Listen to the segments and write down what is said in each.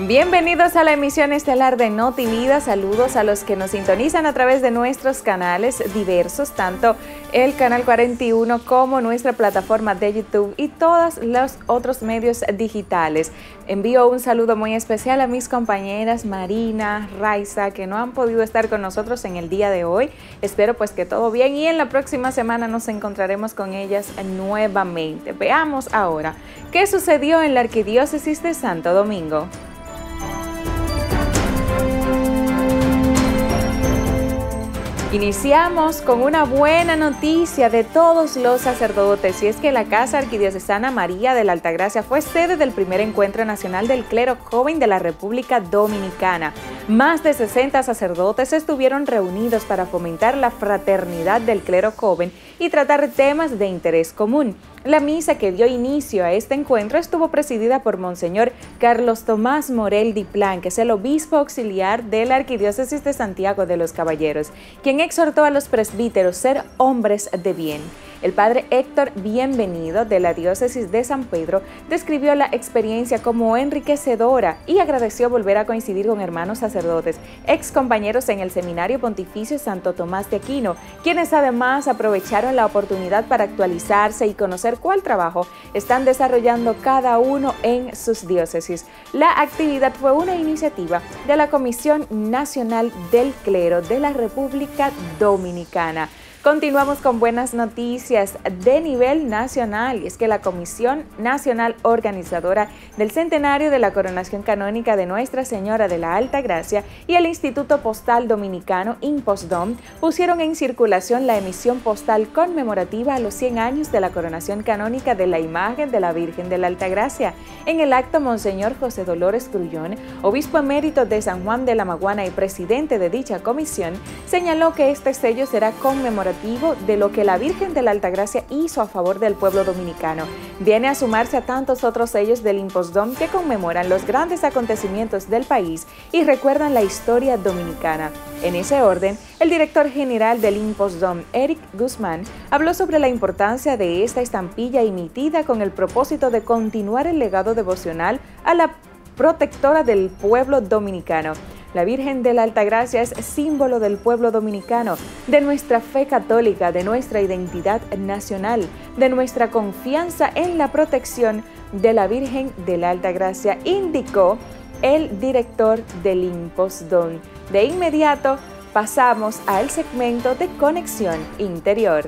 Bienvenidos a la emisión estelar de Noti Vida. Saludos a los que nos sintonizan a través de nuestros canales diversos, tanto el canal 41 como nuestra plataforma de YouTube y todos los otros medios digitales. Envío un saludo muy especial a mis compañeras Marina, Raiza, que no han podido estar con nosotros en el día de hoy. Espero pues que todo bien y en la próxima semana nos encontraremos con ellas nuevamente. Veamos ahora qué sucedió en la Arquidiócesis de Santo Domingo. Iniciamos con una buena noticia de todos los sacerdotes, y es que la Casa Arquidiocesana María de la Altagracia fue sede del primer Encuentro Nacional del Clero Joven de la República Dominicana. Más de 60 sacerdotes estuvieron reunidos para fomentar la fraternidad del clero joven y tratar temas de interés común. La misa que dio inicio a este encuentro estuvo presidida por Monseñor Carlos Tomás Morel Diplán, que es el obispo auxiliar de la Arquidiócesis de Santiago de los Caballeros, quien exhortó a los presbíteros a ser hombres de bien. El padre Héctor Bienvenido, de la diócesis de San Pedro, describió la experiencia como enriquecedora y agradeció volver a coincidir con hermanos sacerdotes, ex compañeros en el Seminario Pontificio Santo Tomás de Aquino, quienes además aprovecharon la oportunidad para actualizarse y conocer cuál trabajo están desarrollando cada uno en sus diócesis. La actividad fue una iniciativa de la Comisión Nacional del Clero de la República Dominicana. Continuamos con buenas noticias de nivel nacional, y es que la Comisión Nacional Organizadora del Centenario de la Coronación Canónica de Nuestra Señora de la Alta Gracia y el Instituto Postal Dominicano Impostdom pusieron en circulación la emisión postal conmemorativa a los 100 años de la coronación canónica de la imagen de la Virgen de la Alta Gracia. En el acto, Monseñor José Dolores Grullón, obispo emérito de San Juan de la Maguana y presidente de dicha comisión, señaló que este sello será conmemorativo de lo que la Virgen de la Altagracia hizo a favor del pueblo dominicano. Viene a sumarse a tantos otros sellos del Impostdom que conmemoran los grandes acontecimientos del país y recuerdan la historia dominicana. En ese orden, el director general del Impostdom, Eric Guzmán, habló sobre la importancia de esta estampilla emitida con el propósito de continuar el legado devocional a la protectora del pueblo dominicano. La Virgen de la Altagracia es símbolo del pueblo dominicano, de nuestra fe católica, de nuestra identidad nacional, de nuestra confianza en la protección de la Virgen de la Altagracia, indicó el director del Impostdom. De inmediato pasamos al segmento de Conexión Interior.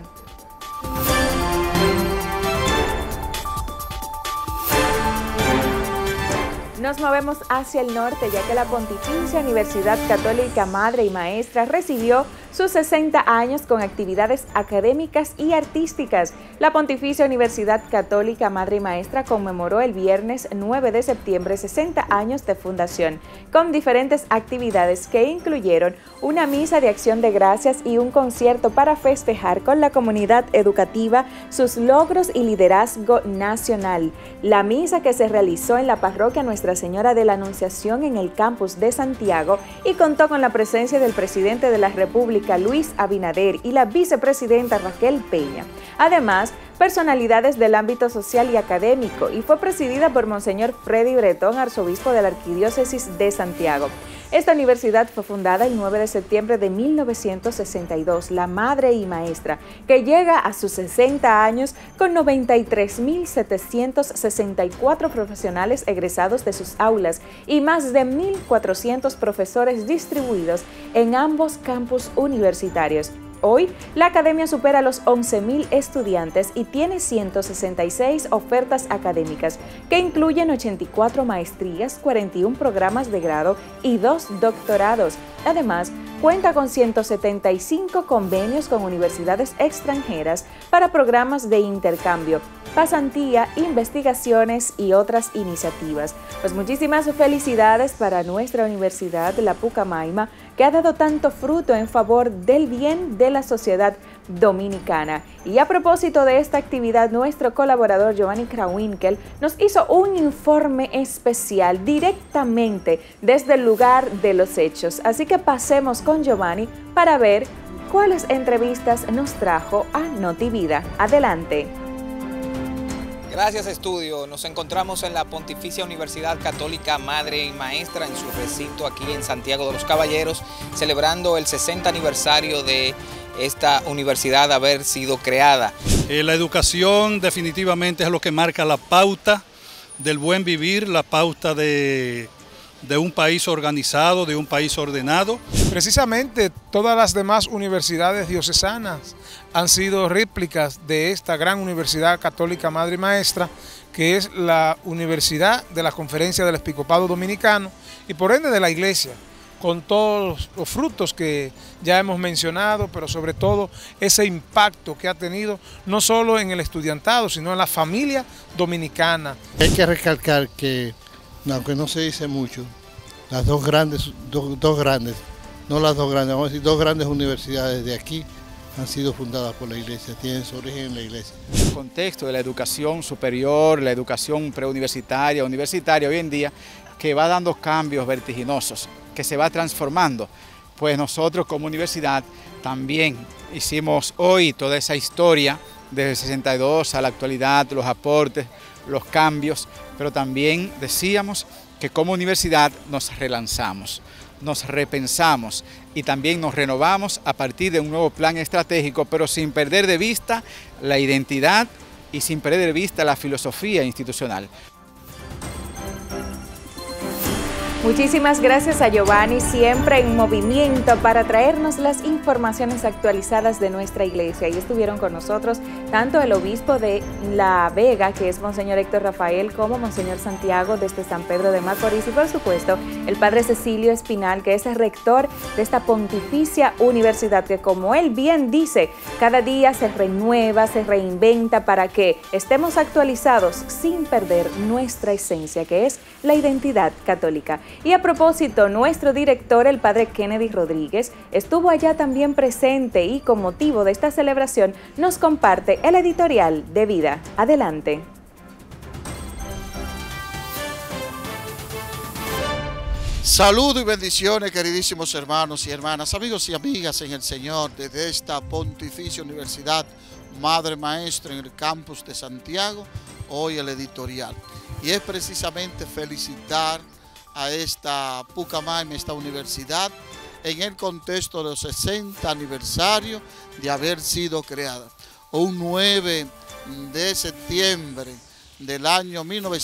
Nos movemos hacia el norte, ya que la Pontificia Universidad Católica Madre y Maestra recibió sus 60 años con actividades académicas y artísticas. La Pontificia Universidad Católica Madre y Maestra conmemoró el viernes 9 de septiembre 60 años de fundación, con diferentes actividades que incluyeron una misa de acción de gracias y un concierto para festejar con la comunidad educativa sus logros y liderazgo nacional. La misa, que se realizó en la parroquia Nuestra Señora de la Anunciación en el campus de Santiago, y contó con la presencia del presidente de la República, Luis Abinader, y la vicepresidenta Raquel Peña. Además, personalidades del ámbito social y académico, y fue presidida por Monseñor Freddy Bretón, arzobispo de la Arquidiócesis de Santiago. Esta universidad fue fundada el 9 de septiembre de 1962, la Madre y Maestra, que llega a sus 60 años con 93.764 profesionales egresados de sus aulas y más de 1.400 profesores distribuidos en ambos campus universitarios. Hoy, la academia supera los 11.000 estudiantes y tiene 166 ofertas académicas, que incluyen 84 maestrías, 41 programas de grado y 2 doctorados. Además, cuenta con 175 convenios con universidades extranjeras para programas de intercambio, pasantía, investigaciones y otras iniciativas. Pues muchísimas felicidades para nuestra universidad, la Pucamaima, que ha dado tanto fruto en favor del bien de la sociedad dominicana. Y a propósito de esta actividad, nuestro colaborador Giovanni Krawinkel nos hizo un informe especial directamente desde el lugar de los hechos. Así que pasemos con Giovanni para ver cuáles entrevistas nos trajo a Noti Vida. Adelante. Gracias, estudio. Nos encontramos en la Pontificia Universidad Católica Madre y Maestra en su recinto aquí en Santiago de los Caballeros, celebrando el 60 aniversario de esta universidad haber sido creada. La educación definitivamente es lo que marca la pauta del buen vivir, la pauta de un país organizado, de un país ordenado. Precisamente todas las demás universidades diocesanas han sido réplicas de esta gran Universidad Católica Madre y Maestra, que es la Universidad de la Conferencia del Episcopado Dominicano y por ende de la Iglesia, con todos los frutos que ya hemos mencionado, pero sobre todo ese impacto que ha tenido no solo en el estudiantado, sino en la familia dominicana. Hay que recalcar que, aunque no se dice mucho, las dos grandes, vamos a decir, dos grandes universidades de aquí han sido fundadas por la Iglesia, tienen su origen en la Iglesia. El contexto de la educación superior, la educación preuniversitaria, universitaria hoy en día, que va dando cambios vertiginosos, que se va transformando, pues nosotros como universidad también hicimos hoy toda esa historia desde el 62 a la actualidad, los aportes, los cambios, pero también decíamos que como universidad nos relanzamos, nos repensamos y también nos renovamos a partir de un nuevo plan estratégico, pero sin perder de vista la identidad y sin perder de vista la filosofía institucional. Muchísimas gracias a Giovanni, siempre en movimiento para traernos las informaciones actualizadas de nuestra iglesia. Y estuvieron con nosotros tanto el obispo de La Vega, que es Monseñor Héctor Rafael, como Monseñor Santiago desde San Pedro de Macorís y por supuesto el Padre Cecilio Espinal, que es el rector de esta Pontificia Universidad, que como él bien dice, cada día se renueva, se reinventa para que estemos actualizados sin perder nuestra esencia, que es la identidad católica. Y a propósito, nuestro director, el Padre Kennedy Rodríguez, estuvo allá también presente y con motivo de esta celebración nos comparte el editorial de vida. Adelante. Saludos y bendiciones, queridísimos hermanos y hermanas, amigos y amigas en el Señor, desde esta Pontificia Universidad Madre Maestra en el campus de Santiago, hoy el editorial. Y es precisamente felicitar a esta Pucamaima, esta universidad, en el contexto de los 60 aniversarios de haber sido creada. Un 9 de septiembre del año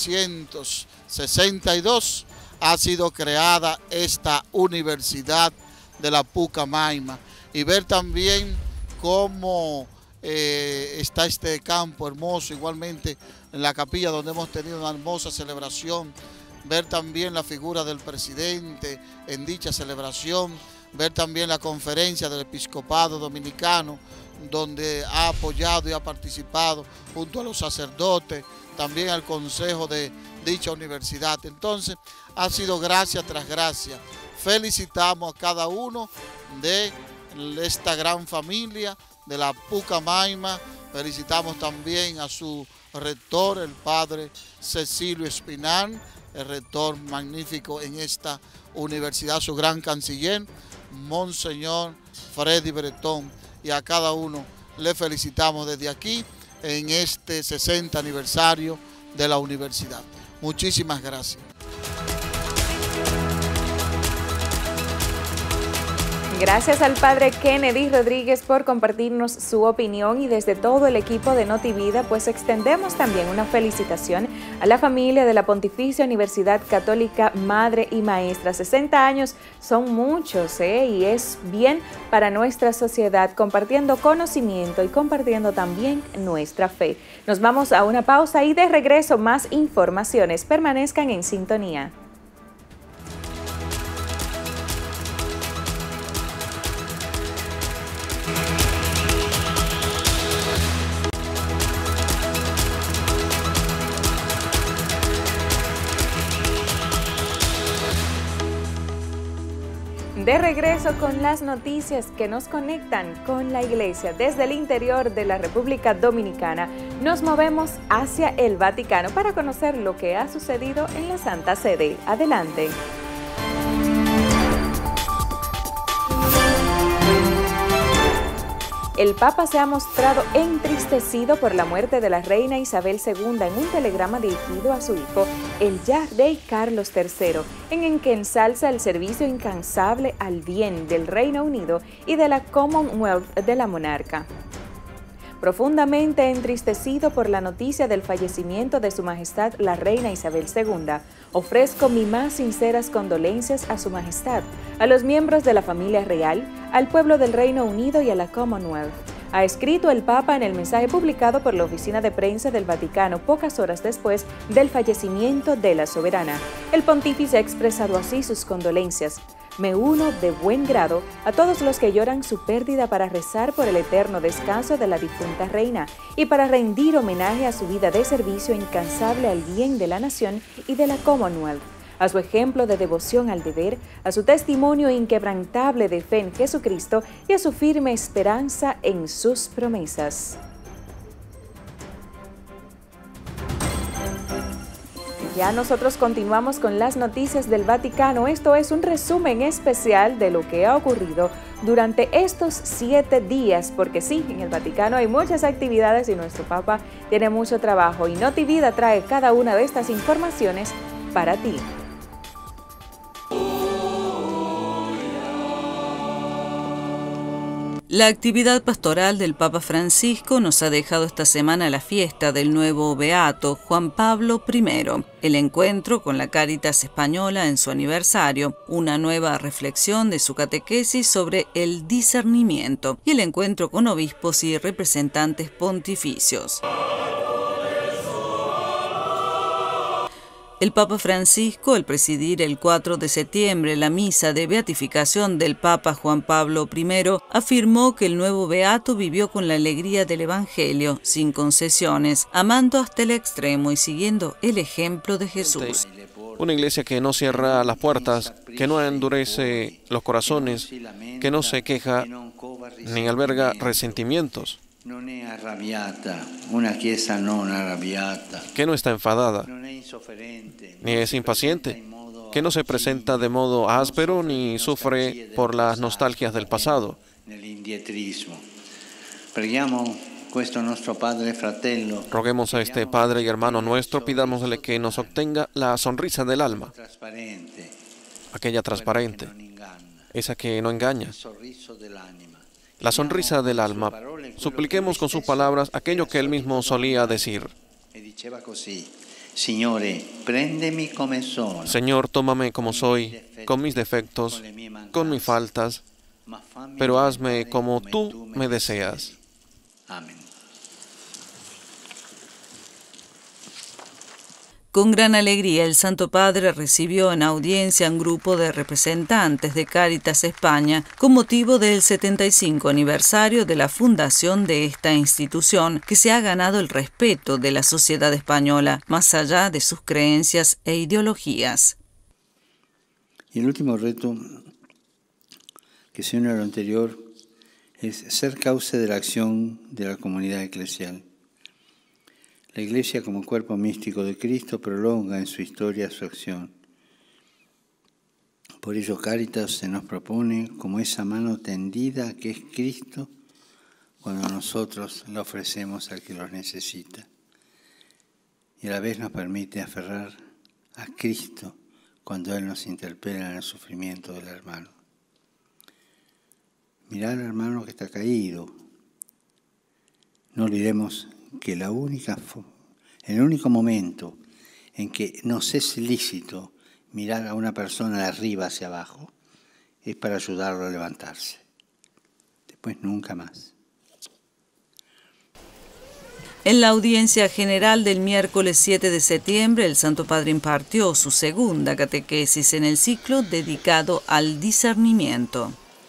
1962 ha sido creada esta universidad de la Pucamaima. Y ver también cómo está este campo hermoso, igualmente en la capilla donde hemos tenido una hermosa celebración, ver también la figura del presidente en dicha celebración, ver también la conferencia del Episcopado Dominicano, donde ha apoyado y ha participado junto a los sacerdotes, también al consejo de dicha universidad. Entonces, ha sido gracia tras gracia. Felicitamos a cada uno de esta gran familia de la Pucamaima. Felicitamos también a su rector, el Padre Cecilio Espinal, el rector magnífico en esta universidad, su gran canciller, Monseñor Freddy Bretón, y a cada uno le felicitamos desde aquí en este 60 aniversario de la universidad. Muchísimas gracias. Gracias al Padre Kennedy Rodríguez por compartirnos su opinión y desde todo el equipo de Notivida, pues extendemos también una felicitación a la familia de la Pontificia Universidad Católica Madre y Maestra. 60 años son muchos, y es bien para nuestra sociedad, compartiendo conocimiento y compartiendo también nuestra fe. Nos vamos a una pausa y de regreso más informaciones. Permanezcan en sintonía. De regreso con las noticias que nos conectan con la Iglesia. Desde el interior de la República Dominicana nos movemos hacia el Vaticano para conocer lo que ha sucedido en la Santa Sede. Adelante. El Papa se ha mostrado entristecido por la muerte de la reina Isabel II en un telegrama dirigido a su hijo, el ya rey Carlos III, en el que ensalza el servicio incansable al bien del Reino Unido y de la Commonwealth de la monarca. Profundamente entristecido por la noticia del fallecimiento de Su Majestad la Reina Isabel II, ofrezco mis más sinceras condolencias a Su Majestad, a los miembros de la familia real, al pueblo del Reino Unido y a la Commonwealth. Ha escrito el Papa en el mensaje publicado por la Oficina de Prensa del Vaticano pocas horas después del fallecimiento de la soberana. El pontífice ha expresado así sus condolencias. Me uno de buen grado a todos los que lloran su pérdida para rezar por el eterno descanso de la difunta reina y para rendir homenaje a su vida de servicio incansable al bien de la nación y de la Commonwealth, a su ejemplo de devoción al deber, a su testimonio inquebrantable de fe en Jesucristo y a su firme esperanza en sus promesas. Ya nosotros continuamos con las noticias del Vaticano. Esto es un resumen especial de lo que ha ocurrido durante estos 7 días, porque sí, en el Vaticano hay muchas actividades y nuestro Papa tiene mucho trabajo. Y Notivida trae cada una de estas informaciones para ti. La actividad pastoral del Papa Francisco nos ha dejado esta semana la fiesta del nuevo beato Juan Pablo I, el encuentro con la Cáritas Española en su aniversario, una nueva reflexión de su catequesis sobre el discernimiento y el encuentro con obispos y representantes pontificios. El Papa Francisco, al presidir el 4 de septiembre la misa de beatificación del Papa Juan Pablo I, afirmó que el nuevo beato vivió con la alegría del Evangelio, sin concesiones, amando hasta el extremo y siguiendo el ejemplo de Jesús. Una iglesia que no cierra las puertas, que no endurece los corazones, que no se queja ni alberga resentimientos. Que no está enfadada, ni es impaciente, que no se presenta de modo áspero ni sufre por las nostalgias del pasado. Roguemos a este Padre y hermano nuestro, pidámosle que nos obtenga la sonrisa del alma, aquella transparente, esa que no engaña. La sonrisa del alma. Supliquemos con sus palabras aquello que él mismo solía decir. Señor, tómame como soy, con mis defectos, con mis faltas, pero hazme como tú me deseas. Amén. Con gran alegría, el Santo Padre recibió en audiencia a un grupo de representantes de Cáritas España con motivo del 75 aniversario de la fundación de esta institución, que se ha ganado el respeto de la sociedad española, más allá de sus creencias e ideologías. Y el último reto, que se une a lo anterior, es ser causa de la acción de la comunidad eclesial. La Iglesia, como cuerpo místico de Cristo, prolonga en su historia su acción. Por ello, Cáritas se nos propone como esa mano tendida que es Cristo cuando nosotros la ofrecemos al que lo necesita. Y a la vez nos permite aferrar a Cristo cuando Él nos interpela en el sufrimiento del hermano. Mirar al hermano que está caído. No olvidemos que el único momento en que nos es lícito mirar a una persona de arriba hacia abajo es para ayudarlo a levantarse. Después nunca más. En la audiencia general del miércoles 7 de septiembre, el Santo Padre impartió su segunda catequesis en el ciclo dedicado al discernimiento.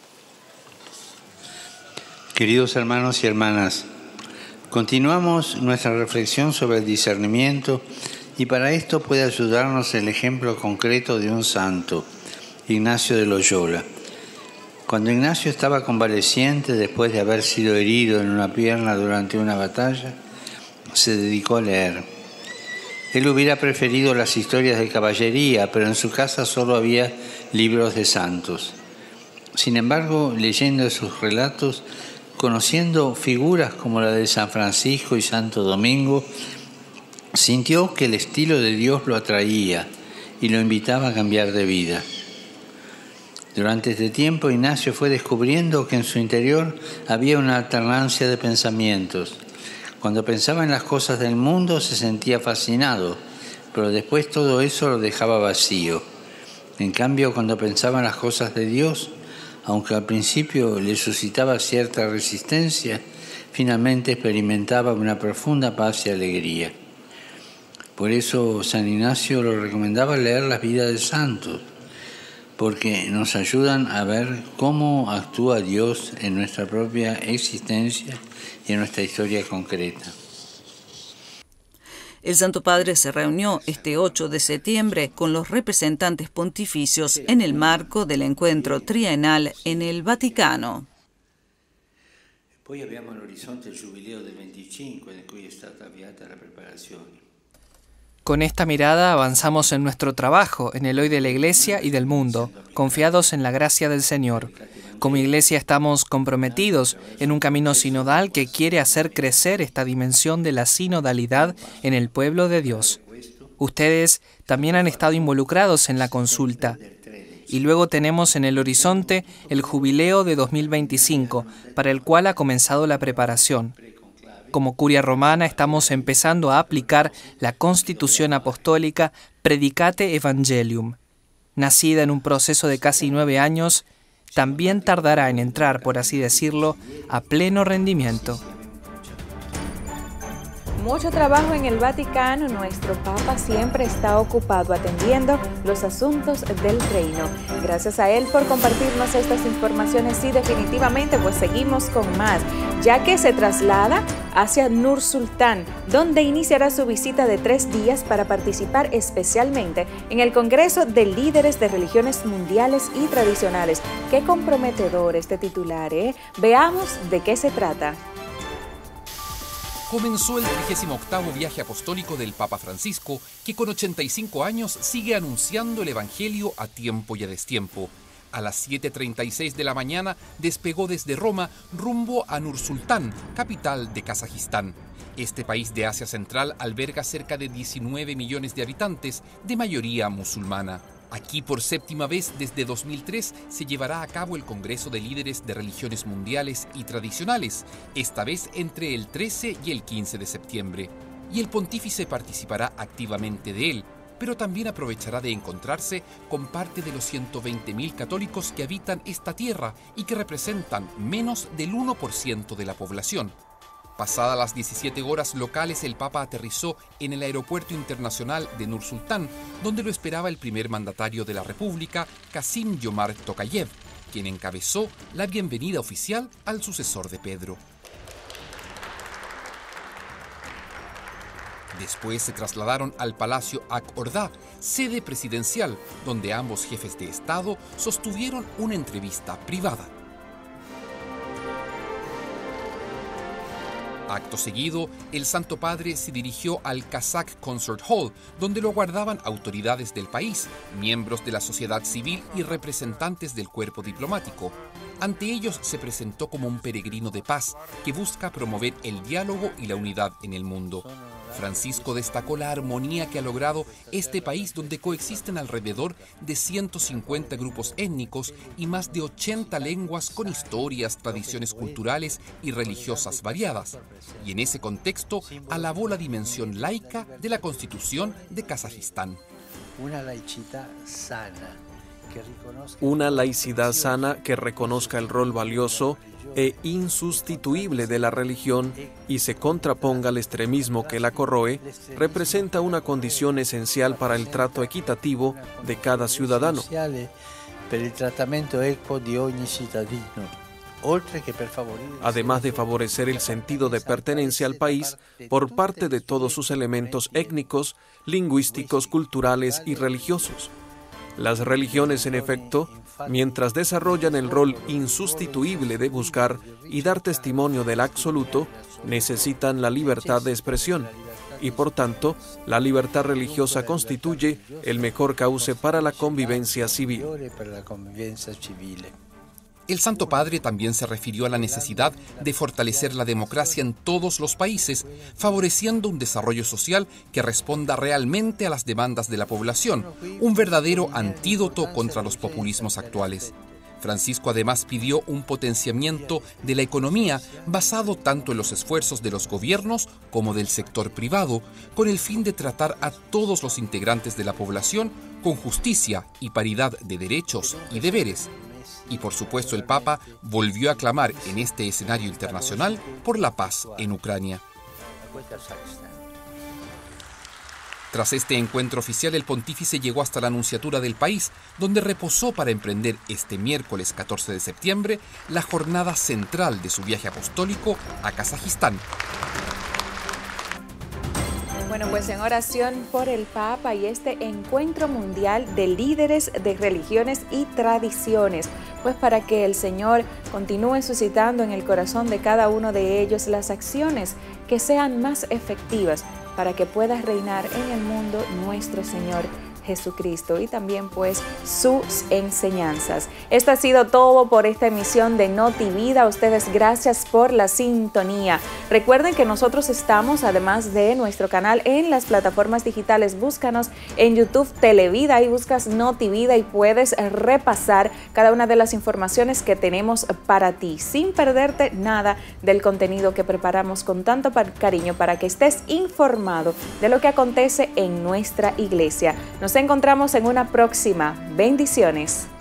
Queridos hermanos y hermanas, continuamos nuestra reflexión sobre el discernimiento y para esto puede ayudarnos el ejemplo concreto de un santo, Ignacio de Loyola. Cuando Ignacio estaba convaleciente después de haber sido herido en una pierna durante una batalla, se dedicó a leer. Él hubiera preferido las historias de caballería, pero en su casa solo había libros de santos. Sin embargo, leyendo sus relatos, conociendo figuras como la de San Francisco y Santo Domingo, sintió que el estilo de Dios lo atraía y lo invitaba a cambiar de vida. Durante este tiempo, Ignacio fue descubriendo que en su interior había una alternancia de pensamientos. Cuando pensaba en las cosas del mundo se sentía fascinado, pero después todo eso lo dejaba vacío. En cambio, cuando pensaba en las cosas de Dios, aunque al principio le suscitaba cierta resistencia, finalmente experimentaba una profunda paz y alegría. Por eso San Ignacio lo recomendaba leer las vidas de santos, porque nos ayudan a ver cómo actúa Dios en nuestra propia existencia y en nuestra historia concreta. El Santo Padre se reunió este 8 de septiembre con los representantes pontificios en el marco del encuentro trienal en el Vaticano. Poi abbiamo all'orizzonte il Giubileo del 25, in cui è stata avviata la preparazione. Con esta mirada avanzamos en nuestro trabajo, en el hoy de la Iglesia y del mundo, confiados en la gracia del Señor. Como Iglesia estamos comprometidos en un camino sinodal que quiere hacer crecer esta dimensión de la sinodalidad en el pueblo de Dios. Ustedes también han estado involucrados en la consulta. Y luego tenemos en el horizonte el Jubileo de 2025, para el cual ha comenzado la preparación. Como Curia Romana estamos empezando a aplicar la Constitución Apostólica Predicate Evangelium. Nacida en un proceso de casi 9 años, también tardará en entrar, por así decirlo, a pleno rendimiento. Mucho trabajo en el Vaticano, nuestro Papa siempre está ocupado atendiendo los asuntos del reino. Gracias a él por compartirnos estas informaciones y definitivamente pues seguimos con más, ya que se traslada hacia Nur Sultán, donde iniciará su visita de 3 días para participar especialmente en el Congreso de Líderes de Religiones Mundiales y Tradicionales. Qué comprometedor este titular, ¿eh? Veamos de qué se trata. Comenzó el 38º viaje apostólico del Papa Francisco, que con 85 años sigue anunciando el Evangelio a tiempo y a destiempo. A las 7:36 de la mañana despegó desde Roma rumbo a Nur Sultán, capital de Kazajistán. Este país de Asia Central alberga cerca de 19 millones de habitantes, de mayoría musulmana. Aquí por 7ª vez desde 2003 se llevará a cabo el Congreso de Líderes de Religiones Mundiales y Tradicionales, esta vez entre el 13 y el 15 de septiembre. Y el pontífice participará activamente de él, pero también aprovechará de encontrarse con parte de los 120.000 católicos que habitan esta tierra y que representan menos del 1% de la población. Pasadas las 17 horas locales, el Papa aterrizó en el Aeropuerto Internacional de Nur Sultán, donde lo esperaba el primer mandatario de la República, Kassym-Jomart Tokayev, quien encabezó la bienvenida oficial al sucesor de Pedro. Después se trasladaron al Palacio Ak Orda, sede presidencial, donde ambos jefes de Estado sostuvieron una entrevista privada. Acto seguido, el Santo Padre se dirigió al Kazakh Concert Hall, donde lo aguardaban autoridades del país, miembros de la sociedad civil y representantes del cuerpo diplomático. Ante ellos se presentó como un peregrino de paz que busca promover el diálogo y la unidad en el mundo. Francisco destacó la armonía que ha logrado este país, donde coexisten alrededor de 150 grupos étnicos y más de 80 lenguas con historias, tradiciones culturales y religiosas variadas. Y en ese contexto alabó la dimensión laica de la Constitución de Kazajistán. Una laicidad sana que reconozca el rol valioso e insustituible de la religión y se contraponga al extremismo que la corroe, representa una condición esencial para el trato equitativo de cada ciudadano. Además de favorecer el sentido de pertenencia al país por parte de todos sus elementos étnicos, lingüísticos, culturales y religiosos. Las religiones, en efecto, mientras desarrollan el rol insustituible de buscar y dar testimonio del absoluto, necesitan la libertad de expresión y, por tanto, la libertad religiosa constituye el mejor cauce para la convivencia civil. El Santo Padre también se refirió a la necesidad de fortalecer la democracia en todos los países, favoreciendo un desarrollo social que responda realmente a las demandas de la población, un verdadero antídoto contra los populismos actuales. Francisco además pidió un potenciamiento de la economía basado tanto en los esfuerzos de los gobiernos como del sector privado, con el fin de tratar a todos los integrantes de la población con justicia y paridad de derechos y deberes. Y por supuesto el Papa volvió a clamar en este escenario internacional por la paz en Ucrania. Tras este encuentro oficial, el pontífice llegó hasta la nunciatura del país, donde reposó para emprender este miércoles 14 de septiembre la jornada central de su viaje apostólico a Kazajistán. Bueno, pues en oración por el Papa y este encuentro mundial de líderes de religiones y tradiciones, pues para que el Señor continúe suscitando en el corazón de cada uno de ellos las acciones que sean más efectivas para que pueda reinar en el mundo nuestro Señor Jesucristo y también pues sus enseñanzas. Esto ha sido todo por esta emisión de NotiVida. A ustedes gracias por la sintonía. Recuerden que nosotros estamos, además de nuestro canal, en las plataformas digitales. Búscanos en YouTube Televida, ahí buscas NotiVida y puedes repasar cada una de las informaciones que tenemos para ti, sin perderte nada del contenido que preparamos con tanto cariño para que estés informado de lo que acontece en nuestra iglesia. Nos encontramos en una próxima. Bendiciones.